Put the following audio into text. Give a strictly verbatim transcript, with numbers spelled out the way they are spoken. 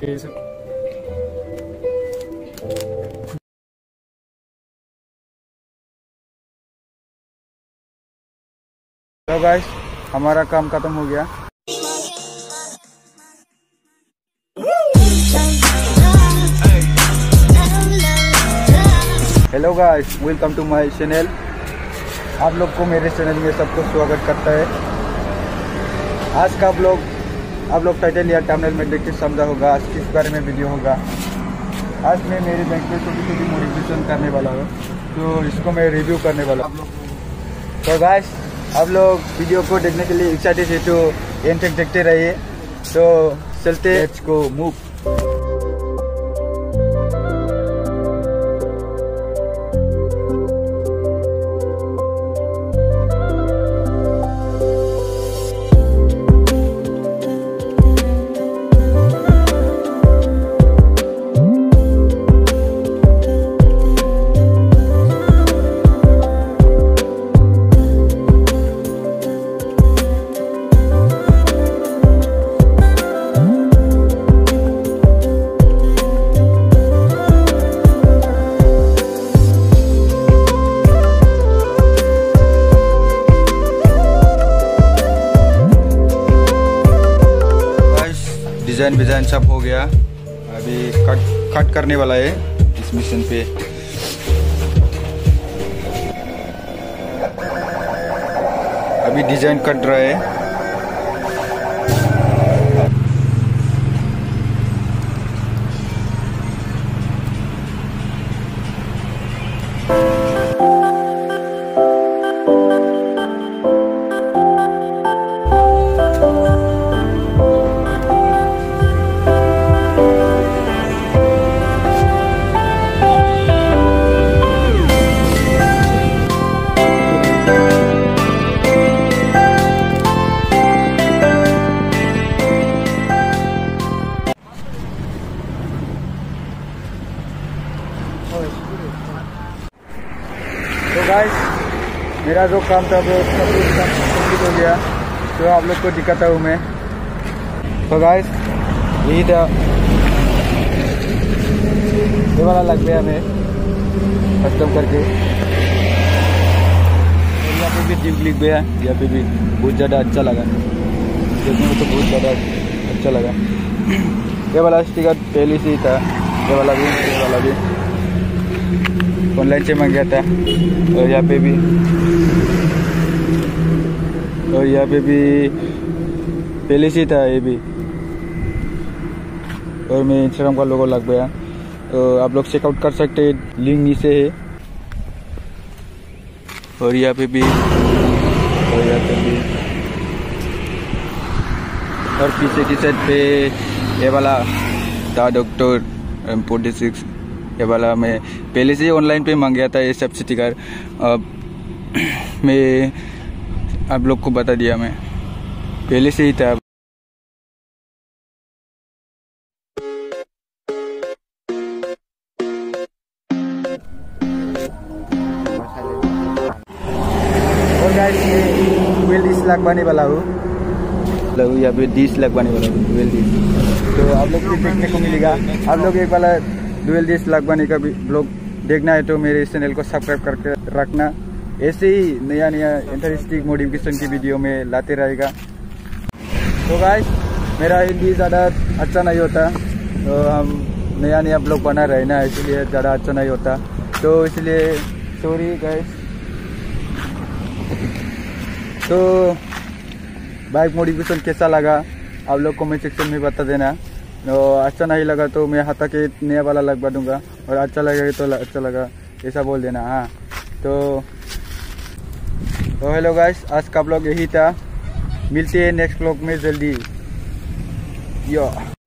Hello guys, हमारा काम खत्म हो गया। Hello guys, welcome to my channel. आप लोग को मेरे चैनल में सबको स्वागत करता है। आज का आप लोग आप लोग टाइटल या थंबनेल में देख के समझा होगा आज किस बारे में वीडियो होगा। आज मैं मेरे बैंक पे छोटी छोटी मॉडिफिकेशन करने वाला हूँ, तो इसको मैं रिव्यू करने वाला हूँ। तो गाइस, आप लोग वीडियो को देखने के लिए एक्साइटेड है तो एंड तक देखते रहिए। तो चलते let's go move. Design design सब हो गया। अभी कट कट करने वाला है इस मिशन पे। अभी डिज़ाइन कट रहा है। तो गाइस, मेरा जो काम था वो सब कुछ कंप्लीट हो गया, तो आप लोग को दिखाता हूँ मैं। तो गाइस, यही था, ये वाला लग गया मैं कस्टम करके। यहाँ पे भी ड्यूक लिख गया, यहाँ पे भी बहुत ज़्यादा अच्छा लगा, देखने में तो बहुत ज़्यादा अच्छा लगा। ये वाला स्टिकर पहले से ही था, ये वाला भी ये वाला भी ऑनलाइन से मंगाया था। और यहाँ पे भी और यहाँ पे भी पहले से था ये भी। और मैं इंस्टाग्राम का लोगो लग गया, तो आप लोग चेकआउट कर सकते हैं, लिंक नीचे है। और यहाँ पे भी और यहाँ पे भी और पीछे की साइड पे ये वाला था डॉक्टर एम फोर्टी सिक्स। ये वाला मैं पहले से ही ऑनलाइन पे मंगाया था, ये सब स्टिकर। अब मैं आप लोग को बता दिया, मैं पहले से ही था। और गाइस, ये ट्वेल्व डिश लगवाने वाला हूँ, या फिर डिश लगवाने वाला हूँ ट्वेल्व डिश। तो आप लोग को देखने को मिलेगा। आप लोग एक वाला डुअल डिश लगवाने का भी ब्लॉग देखना है तो मेरे इस चैनल को सब्सक्राइब करके रखना। ऐसे ही नया नया इंटरेस्टिंग मॉडिफिकेशन की वीडियो में लाते रहेगा। तो गाइस, मेरा हिंदी ज़्यादा अच्छा नहीं होता, तो हम नया नया ब्लॉग बना रहे ना, इसलिए ज़्यादा अच्छा नहीं होता, तो इसलिए सॉरी गाइस। तो बाइक मॉडिफिकेशन कैसा लगा आप लोग कमेंट सेक्शन में बता देना। तो अच्छा नहीं लगा तो मैं हटा के नया वाला लगवा दूंगा, और अच्छा लगेगा तो अच्छा लगा ऐसा बोल देना। हाँ, तो तो हेलो गाइस, आज का ब्लॉग यही था। मिलते हैं नेक्स्ट ब्लॉग में जल्दी। यो।